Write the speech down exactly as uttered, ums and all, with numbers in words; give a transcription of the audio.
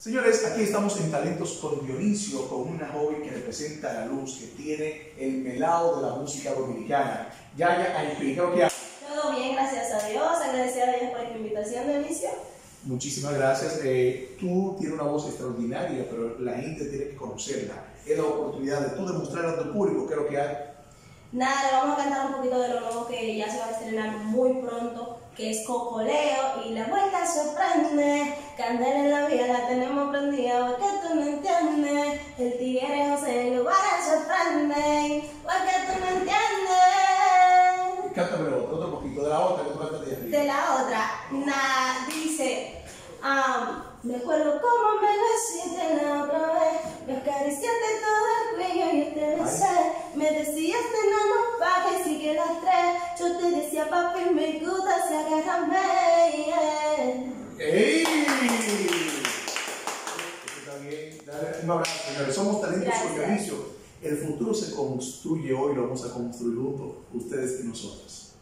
Señores, aquí estamos en Talentos con Dionisio, con una joven que representa la luz, que tiene el melao de la música dominicana. Yaya, explicado que todo bien, gracias a Dios. Agradecida a ella por esta invitación, Dionisio. Muchísimas gracias. Eh, tú tienes una voz extraordinaria, pero la gente tiene que conocerla. Es la oportunidad de tú demostrar a tu público qué es lo que hay. Nada, le vamos a cantar un poquito de lo nuevo que ya se va a estrenar muy pronto, que es Cocoleo y la vuelta sorprende. Candela en la vida la tenemos prendida, porque tú no entiendes. El tigre José en lugar sorprende, porque tú no entiendes. Cántame otro, otro poquito de la otra que tú cantas de arriba. De la otra, nada, dice, um, me acuerdo cómo me lo hiciste la otra vez, me acariciaste todo el cuello y yo te besé. Me decías de no nos bajes, sigue las tres. Yo te decía papi, me gusta, se agárrame. Yeah. ¡Ey! Está bien. Dale un abrazo, señores. Somos Talentos con Dionisio. El futuro se construye hoy, lo vamos a construir juntos, ustedes y nosotros.